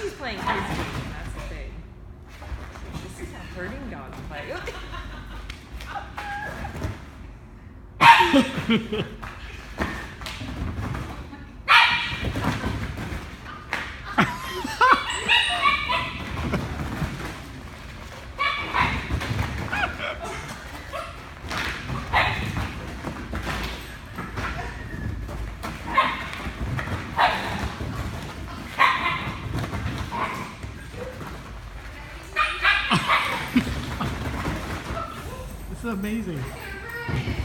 she's playing his game. That's the thing. This is how herding dogs play. This is amazing.